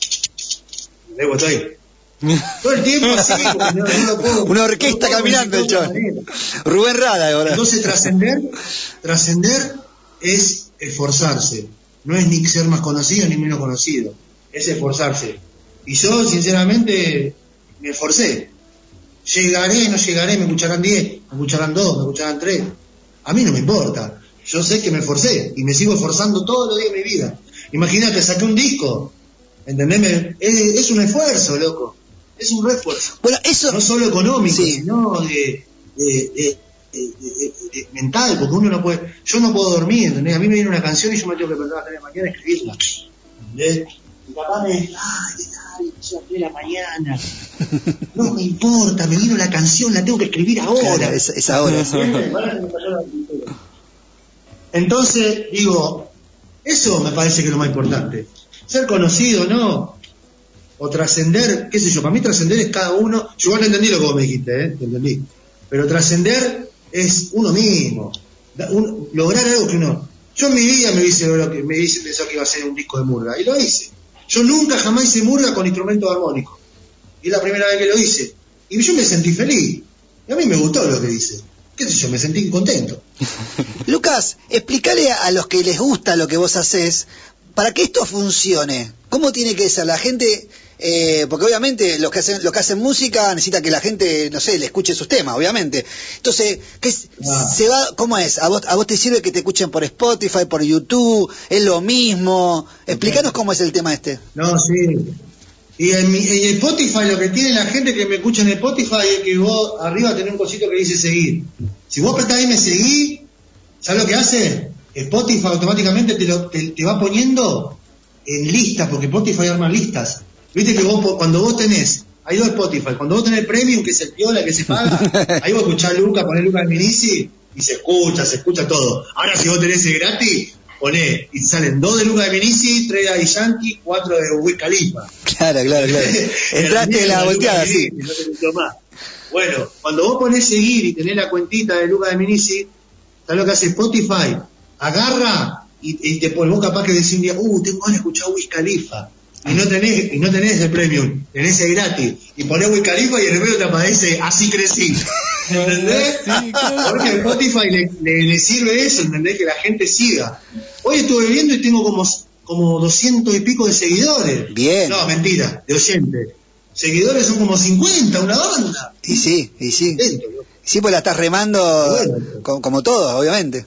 S5: Luego estoy... Todo el tiempo así, no, no lo puedo,
S4: una orquesta no caminando el chaval. Rubén Rada ahora.
S5: Entonces trascender, trascender es esforzarse, no es ni ser más conocido ni menos conocido, es esforzarse. Y yo sinceramente me esforcé. Llegaré, no llegaré, me escucharán diez, me escucharán dos, me escucharán tres. A mí no me importa. Yo sé que me esforcé y me sigo esforzando todos los días de mi vida. Imagínate, saqué un disco, ¿entendés? Es, es un esfuerzo, loco. Es un refuerzo.
S4: Bueno, eso...
S5: No solo económico,
S4: sí.
S5: sino de, de, de, de, de, de, mental, porque uno no puede, yo no puedo dormir, ¿entendés? A mí me viene una canción y yo me tengo que perder a las tres de la mañana a escribirla, ¿entendés? Mi papá me dice, ay, ¿qué tal? Son las tres de la mañana. No me importa, me vino la canción, la tengo que escribir ahora.
S4: Claro, es, es ahora. Sí.
S5: Entonces, digo, eso me parece que es lo más importante. Ser conocido, ¿no? O trascender, qué sé yo, para mí trascender es cada uno. Yo igual no entendí lo que vos me dijiste, ¿eh? Te entendí. Pero trascender es uno mismo. Un, lograr algo que uno... Yo en mi vida me hice, me hice pensar que iba a ser un disco de murga, y lo hice. Yo nunca jamás hice murga con instrumentos armónicos. Y es la primera vez que lo hice. Y yo me sentí feliz. Y a mí me gustó lo que hice. Qué sé yo, me sentí contento.
S4: Lucas, explícale a los que les gusta lo que vos hacés, para que esto funcione, ¿cómo tiene que ser? La gente, eh, porque obviamente los que hacen los que hacen música necesitan que la gente, no sé, le escuche sus temas, obviamente. Entonces, ¿qué ah. se va? ¿Cómo es? ¿A vos, a vos te sirve que te escuchen por Spotify, por YouTube? ¿Es lo mismo? Explícanos cómo es el tema este.
S5: No, sí. Y en, mi, en Spotify lo que tiene la gente que me escucha en Spotify es que vos arriba tenés un cosito que dice seguir. Si vos apretás ahí me seguí, ¿sabes lo que hace? Spotify automáticamente te, lo, te, te va poniendo en listas, porque Spotify arma listas. Viste que vos cuando vos tenés, hay dos Spotify, cuando vos tenés Premium, que es el piola que se paga, ahí vos escuchás Luca, ponés Luca en Minici y se escucha, se escucha todo. Ahora si vos tenés el gratis, ponés, y salen dos de Luca de Minici, tres de Daddy Yankee, cuatro de Wiz Khalifa.
S4: Claro, claro, claro. Entraste en la volteada, sí.
S5: No te más. Bueno, cuando vos ponés seguir y tenés la cuentita de Luca de Minici, ¿sabes lo que hace Spotify? Agarra y, y te pone, vos capaz que decís un día, uh, tengo ganas de escuchar Wiz Khalifa. Y no tenés, y no tenés el premium, tenés el gratis. Y ponés Wiz Khalifa y en el medio te aparece Así crecí. ¿Entendés? Sí, claro. Porque a Spotify le, le, le sirve eso, ¿entendés? Que la gente siga. Hoy estuve viendo y tengo como, como doscientos y pico de seguidores.
S4: Bien.
S5: No, mentira, de oyentes. Seguidores son como cincuenta, una banda.
S4: Y sí, y sí. Dentro, ¿no? Sí, pues la estás remando bueno, como, como todo, obviamente.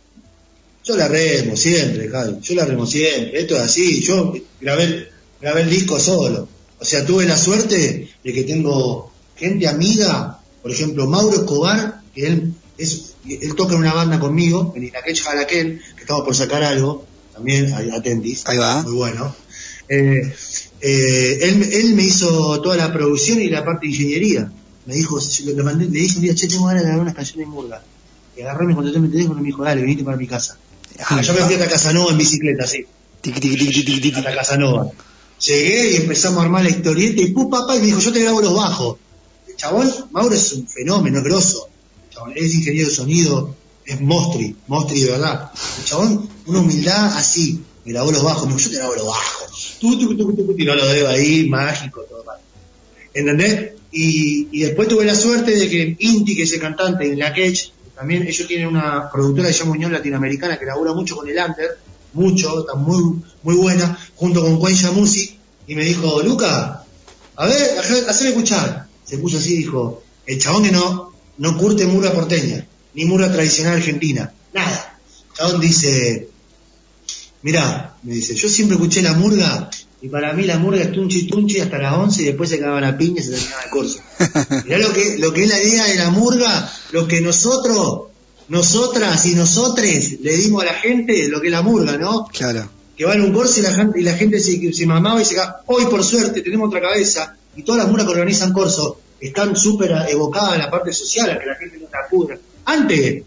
S5: Yo la remo siempre, Javi. Yo la remo siempre. Esto es así. Yo grabé, grabé el disco solo. O sea, tuve la suerte de que tengo gente amiga, por ejemplo, Mauro Escobar, que él es, él toca en una banda conmigo, en Inaquech Jalaquén, que estamos por sacar algo, también, atentis.
S4: Ahí va.
S5: Muy bueno. Eh, eh, él, él me hizo toda la producción y la parte de ingeniería. Me dijo, le, mandé, le dije un día, che, tengo ganas de grabar unas canciones de murga. Y agarré, me contestó mi teléfono y me dijo, dale, venite para mi casa. Ah, yo me fui hasta Casanova en bicicleta, así. Hasta Casanova. Llegué y empezamos a armar la historieta y ¡pum, papá! Y me dijo, yo te grabo los bajos. El chabón, Mauro es un fenómeno, es grosso. El chabón es ingeniero de sonido, es mostri, mostri de verdad. El chabón, una humildad así, me grabó los bajos. Me dijo, yo te grabo los bajos. Tú, tú, tú, tú, tú, y no lo debo ahí, mágico, todo mal. ¿Entendés? Y, y después tuve la suerte de que Inti, que es el cantante en la Quech, también ellos tienen una productora que se llama Unión Latinoamericana que labura mucho con el under, mucho, está muy muy buena, junto con Cuencha Music, y me dijo, Luca, a ver, haceme escuchar. Se puso así y dijo, el chabón que no, no curte murga porteña, ni murga tradicional argentina, nada. El chabón dice, mirá, me dice, yo siempre escuché la murga, y para mí la murga es tunchi tunchi hasta las once y después se cagaban a piña y se terminaba el curso. Mirá lo que, lo que es la idea de la murga, lo que nosotros, nosotras y nosotres le dimos a la gente, lo que es la murga, ¿no?
S4: Claro.
S5: Que va en un curso y la gente, y la gente se, se mamaba y se cagaba. Hoy por suerte tenemos otra cabeza y todas las murgas que organizan curso están súper evocadas en la parte social, a que la gente no se pudra. Antes,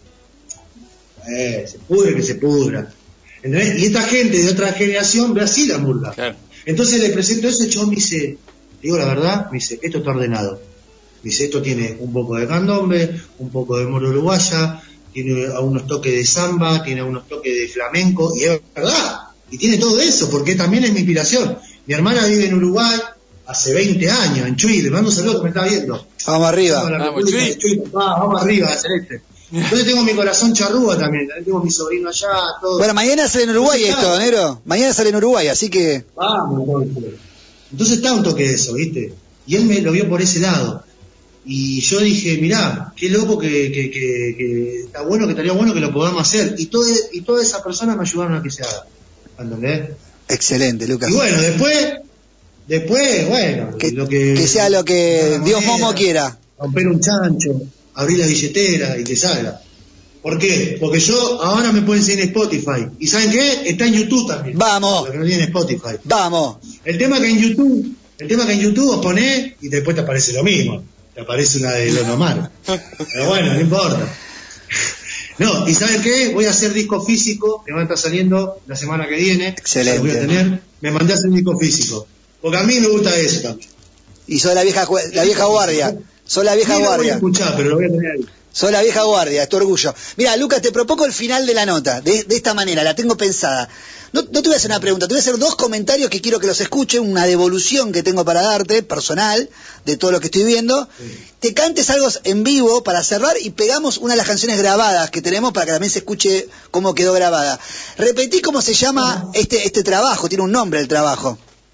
S5: eh, se pudre que se pudra. ¿Entendés? Y esta gente de otra generación ve así la murga. Claro. Entonces le presento eso, el chabón me dice, digo la verdad, me dice, esto está ordenado. Me dice, esto tiene un poco de candombe, un poco de murga uruguaya, tiene algunos toques de samba, tiene algunos toques de flamenco, y es verdad, y tiene todo eso, porque también es mi inspiración. Mi hermana vive en Uruguay hace veinte años, en Chuy, le mando un saludo que me está viendo.
S4: Vamos arriba.
S5: Vamos, Chuy. Chuy, ah, vamos arriba, Celeste. Entonces tengo mi corazón charrúa también, también tengo mi sobrino allá, todo.
S4: Bueno, mañana sale en Uruguay entonces, esto, negro. Mañana sale en Uruguay, así que...
S5: Vamos, entonces. Entonces está un toque de eso, ¿viste? Y él me lo vio por ese lado. Y yo dije, mirá, qué loco que, que, que, que está bueno, que estaría bueno que lo podamos hacer. Y, todo, y todas esas personas me ayudaron a que se haga. ¿Entendés?
S4: Excelente, Lucas.
S5: Y bueno, después, después, bueno,
S4: que,
S5: lo que...
S4: Que sea lo que Dios Momo quiera.
S5: Romper un chancho. abrí la billetera y te salga. ¿Por qué? Porque yo ahora me pueden seguir en Spotify. ¿Y saben qué? Está en YouTube también.
S4: Vamos.
S5: Para que no tienen Spotify.
S4: Vamos.
S5: El tema que en YouTube, el tema que en YouTube vos ponés y después te aparece lo mismo. Te aparece una de Don Omar. Pero bueno, no importa. No, ¿y saben qué? Voy a hacer disco físico, que va a estar saliendo la semana que viene.
S4: Excelente.
S5: Lo voy a tener. Me mandé a hacer un disco físico. Porque a mí me gusta eso también.
S4: Y soy la vieja, la vieja guardia. Soy la vieja
S5: Sí, lo voy a
S4: guardia.
S5: escuchar, pero lo voy a tener ahí.
S4: Soy la vieja guardia, es tu orgullo. Mira, Lucas, te propongo el final de la nota, de, de esta manera, la tengo pensada. No, no te voy a hacer una pregunta, te voy a hacer dos comentarios que quiero que los escuchen, una devolución que tengo para darte, personal, de todo lo que estoy viendo. Sí. Te cantes algo en vivo para cerrar y pegamos una de las canciones grabadas que tenemos para que también se escuche cómo quedó grabada. Repetí cómo se llama este, este trabajo, tiene un nombre el trabajo.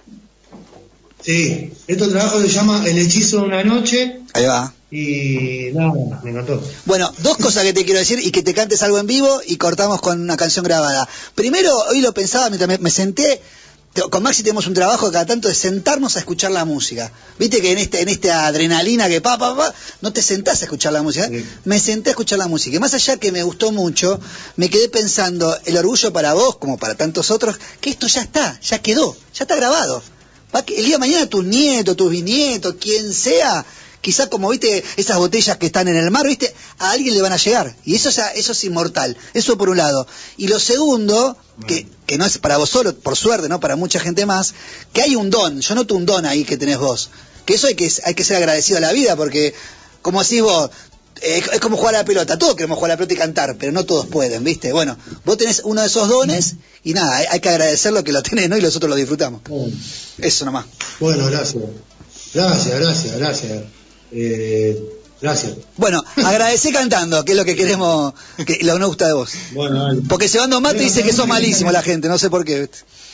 S5: Sí, este trabajo se llama El hechizo de una noche.
S4: Ahí va.
S5: Y nada, me encantó.
S4: Bueno, dos cosas que te quiero decir y que te cantes algo en vivo y cortamos con una canción grabada. Primero, hoy lo pensaba mientras me, me senté, con Maxi tenemos un trabajo cada tanto de sentarnos a escuchar la música. Viste que en este en esta adrenalina que pa, pa, pa, no te sentás a escuchar la música. Sí. Me senté a escuchar la música. Y más allá que me gustó mucho, me quedé pensando, el orgullo para vos, como para tantos otros, que esto ya está, ya quedó, ya está grabado. Va que el día de mañana tus nietos, tus bisnietos, quien sea, quizás como viste esas botellas que están en el mar, viste, a alguien le van a llegar. Y eso, ya, eso es inmortal. Eso por un lado. Y lo segundo, que, que no es para vos solo, por suerte, ¿no? Para mucha gente más, que hay un don. Yo noto un don ahí que tenés vos. Que eso hay que, hay que ser agradecido a la vida, porque, como decís vos, es, es como jugar a la pelota. Todos queremos jugar a la pelota y cantar, pero no todos pueden, ¿viste? Bueno, vos tenés uno de esos dones y nada, hay, hay que agradecerlo que lo tenés, ¿no? Y nosotros lo disfrutamos. Bueno. Eso nomás.
S5: Bueno, gracias. Gracias, gracias, gracias. Eh, gracias.
S4: Bueno, agradecé cantando, que es lo que queremos, que lo que nos gusta de vos.
S5: Bueno, dale.
S4: Porque Sebando Mate dice que sos malísimo la gente, no sé por qué.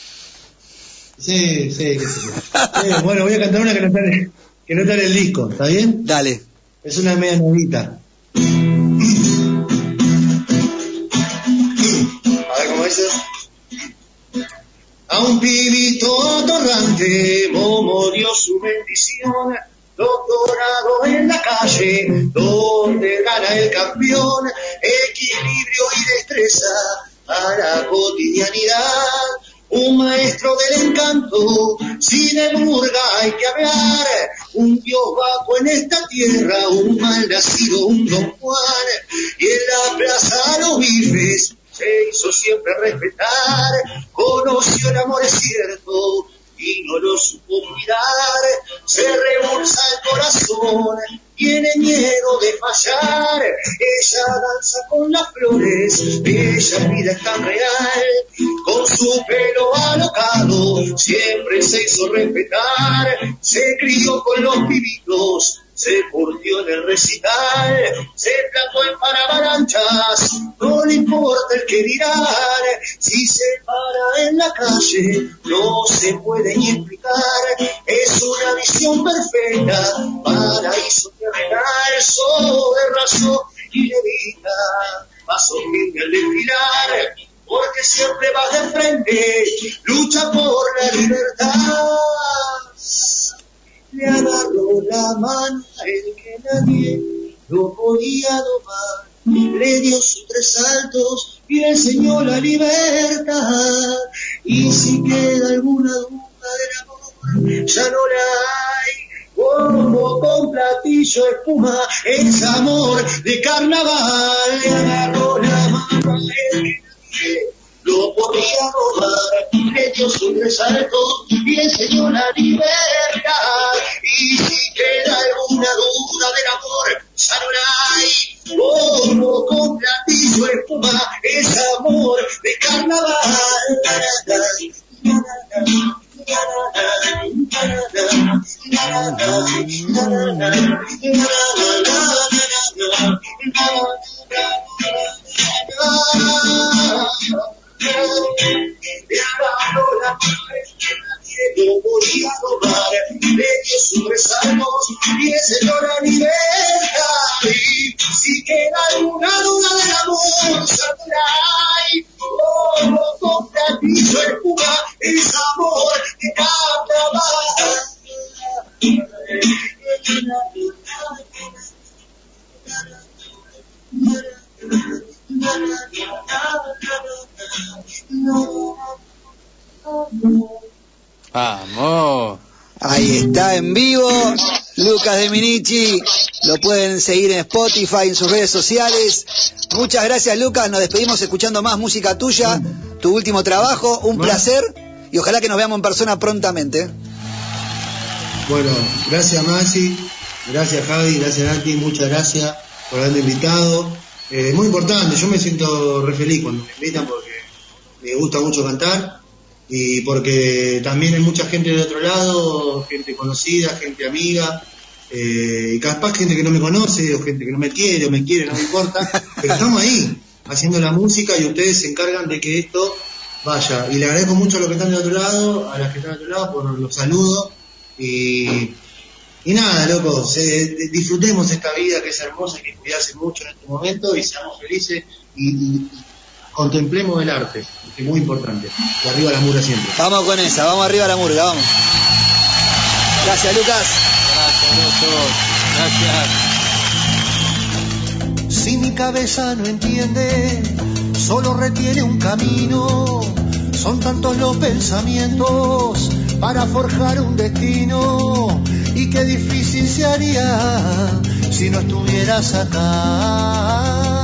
S5: Sí, sí, qué sé yo. Eh, bueno, voy a cantar una que no está en, que no está en el disco, ¿está bien?
S4: Dale.
S5: Es una media novita. A ver cómo dice. A un pibito atorrante, Momo dio su bendición. Doctorado en la calle, donde gana el campeón, equilibrio y destreza a la cotidianidad. Un maestro del encanto, sin el murga hay que hablar. Un dios bajo en esta tierra, un mal nacido, un don Juan. Y en la plaza los bifes se hizo siempre respetar. Conoció el amor, es cierto, y no lo supo cuidar. Se rebolsa el corazón, tiene miedo de fallar. Ella danza con las flores, ella vida es tan real. Con su pelo alocado, siempre se hizo respetar. Se crió con los pibitos, se curtió en el recital, se plantó en paravalanchas, no le importa el que dirán. Si se para en la calle, no se puede ni explicar. Es una visión perfecta, paraíso terrenal, sobre razón y levita, paso genial de desfilar, porque siempre va de frente, lucha por la libertad. Le agarró la mano el que nadie lo podía domar, le dio sus tres saltos y le enseñó la libertad. Y si queda alguna duda del amor, ya no la hay. Como con platillo espuma, es amor de carnaval. Le agarró la mano el que nadie lo podía robar, le dio sus tres saltos y le enseñó la libertad. Y si queda alguna duda del amor, ya no la hay. Como con platillo espuma, es amor de carnaval. Le agarró la mano que nadie lo podía robar, le dio sus tres saltos y le enseñó la libertad. Y si queda alguna duda del amor, ya no la hay. Como con platillo espuma, es amor de carnaval.
S3: Vamos.
S4: Ahí está en vivo, Lucas De Minichi, lo pueden seguir en Spotify, en sus redes sociales. Muchas gracias, Lucas, nos despedimos escuchando más música tuya, tu último trabajo, un
S5: bueno.
S4: placer y ojalá que nos veamos en persona prontamente.
S5: Bueno, gracias Maxi, gracias Javi, gracias Nati, muchas gracias por haberme invitado. Eh, muy importante, yo me siento re feliz cuando me invitan porque me gusta mucho cantar. Y porque también hay mucha gente de otro lado, gente conocida, gente amiga, eh, y capaz gente que no me conoce, o gente que no me quiere, o me quiere, no me importa, pero estamos ahí, haciendo la música y ustedes se encargan de que esto vaya. Y le agradezco mucho a los que están de otro lado, a las que están de otro lado, por los saludos, y, y nada, locos, eh, disfrutemos esta vida que es hermosa, hay que cuidarse mucho en este momento, y seamos felices, y, y contemplemos el arte, que es muy importante. Y arriba la murga siempre.
S4: Vamos con esa, vamos arriba a la murga, vamos. Gracias, Lucas.
S3: Gracias, Gracias.
S2: Si mi cabeza no entiende, solo retiene un camino. Son tantos los pensamientos para forjar un destino. Y qué difícil se haría si no estuvieras acá.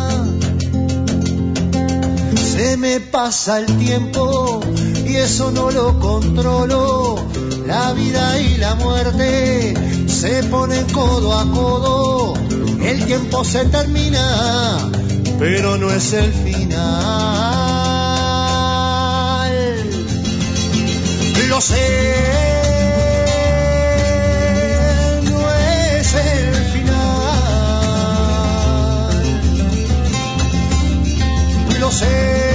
S2: Se me pasa el tiempo y eso no lo controlo. La vida y la muerte se ponen codo a codo. El tiempo se termina, pero no es el final. Lo sé, no es el final. Lo sé.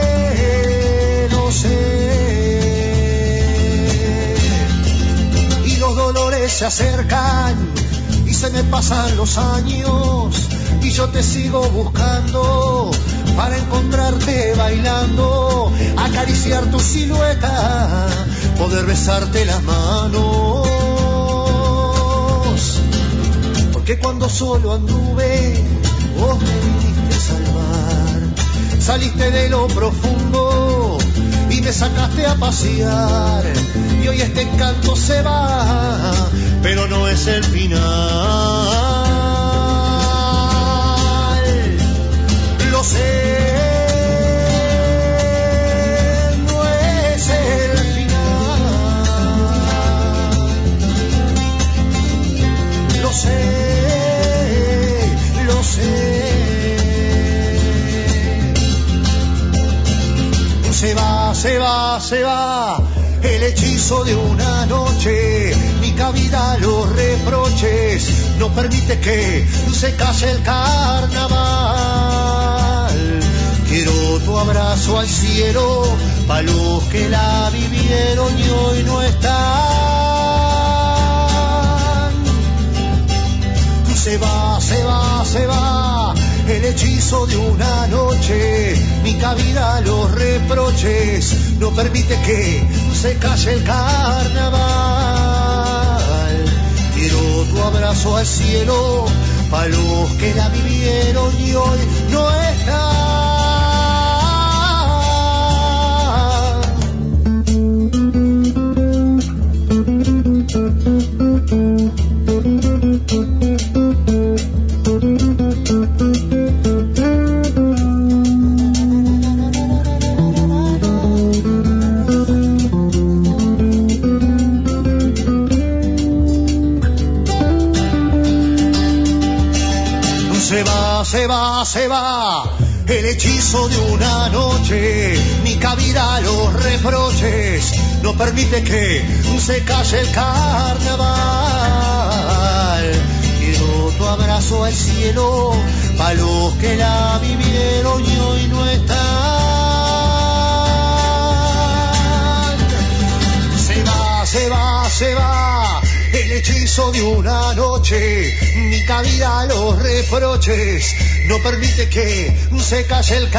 S2: Se acercan y se me pasan los años y yo te sigo buscando para encontrarte bailando, acariciar tu silueta, poder besarte las manos. Porque cuando solo anduve, vos me viniste a salvar, saliste de lo profundo y me sacaste a pasear, y hoy este encanto se va, pero no es el final. Lo sé, no es el final. Lo sé, lo sé. Se va, se va, se va el hechizo de una noche. Mi cabida, los reproches, no permite que se case el carnaval. Quiero tu abrazo al cielo, pa' los que la vivieron y hoy no están. Se va, se va, se va el hechizo de una noche. Mi cabida, los reproches, no permite que se calle el carnaval. Quiero tu abrazo al cielo, pa' los que la vivieron y hoy no están. Se va, se va el hechizo de una noche. Mi cabida, los reproches, no permite que se calle el carnaval. Quiero tu abrazo al cielo, pa' los que la vivieron y hoy no están. Se va, se va, se va el hechizo de una noche. Mi cabida, los reproches, no permite que se calle el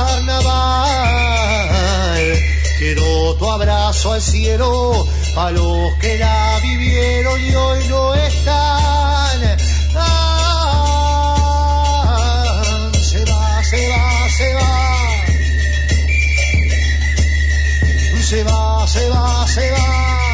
S2: carnaval. Quiero tu abrazo al cielo, pa' los que la vivieron y hoy no están. Ah, se va, se va, se va. se va, se va, se va.